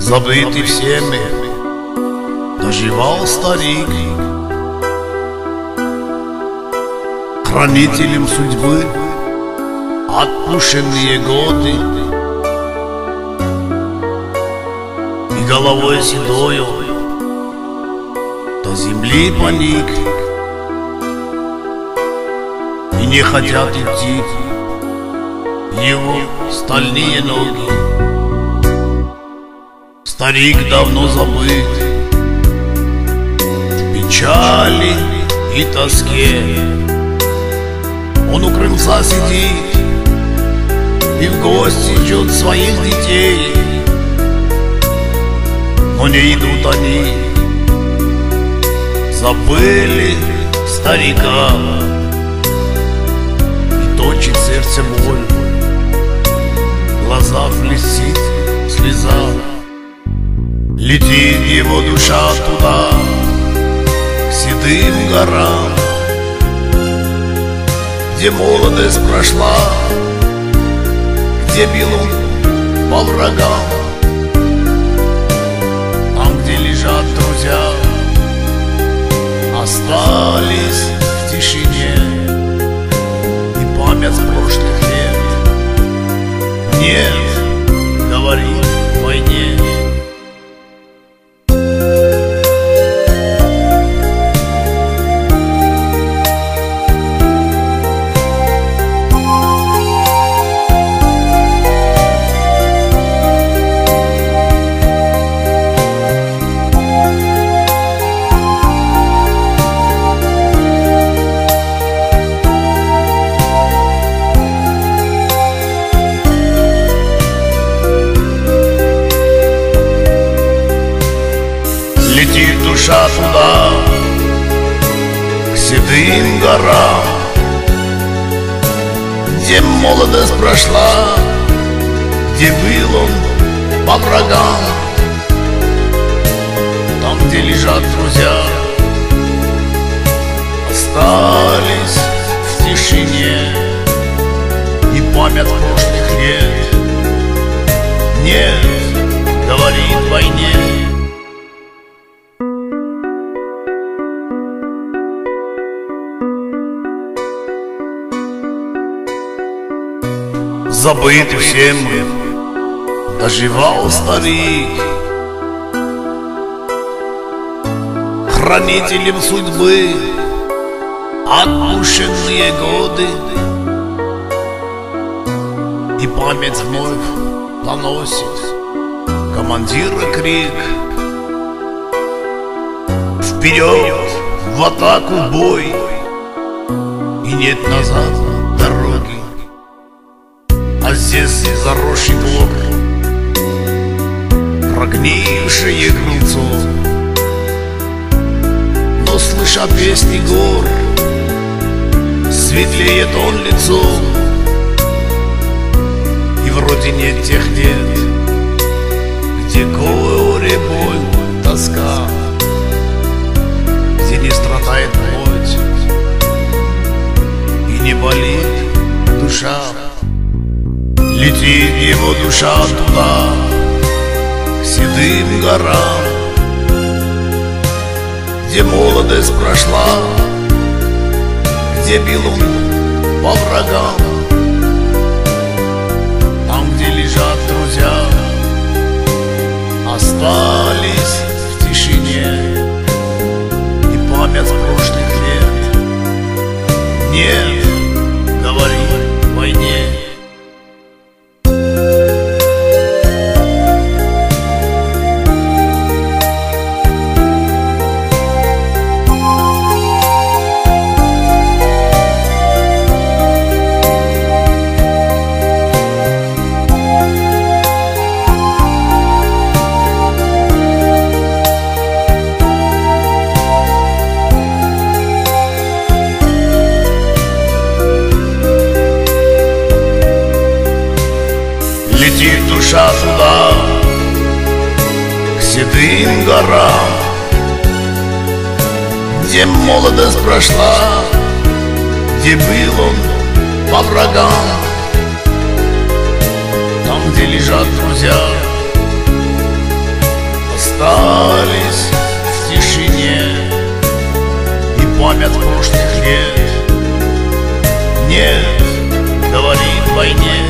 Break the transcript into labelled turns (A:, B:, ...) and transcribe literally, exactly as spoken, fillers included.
A: Забытый всеми, доживал старик, хранителем судьбы отпущенные годы, и головой седою до земли поник, и не хотят идти его стальные ноги. Старик давно забыт в печали и тоске. Он у крыльца сидит и в гости ждет своих детей, но не идут они, забыли старика, и точит сердце боль, в глазах блестит слеза. Летит его душа туда, к седым горам, где молодость прошла, где бил он по врагам, там, где лежат друзья, остались в тишине, и память прошлых лет нет, говорит в войне. Летит душа туда, к седым горам, где молодость прошла, где был он по врагам, там, где лежат друзья, остались в тишине, и память прошлых лет нет, говорит в войне. Забытый всем доживал старик, хранителем судьбы отпущенные годы, и память вновь доносит командира крик: вперед, в атаку, в бой, и нет назад дороги. А здесь заросший двор, прогнившее крыльцо, но, слыша песни гор, светлеет он лицо, и вроде нет тех лет, где горе, боль, тоска, где не страдает плоть и не болит душа. Летит его душа туда, к седым горам, где молодость прошла, где бил он по врагам, там, где лежат друзья, остались в тишине, и память прошлых лет нет, говорит в войне. Летит душа туда, к седым горам, где молодость прошла, где был он по врагам, там, где лежат друзья, остались в тишине и память прошлых лет. Нет, говорит войне,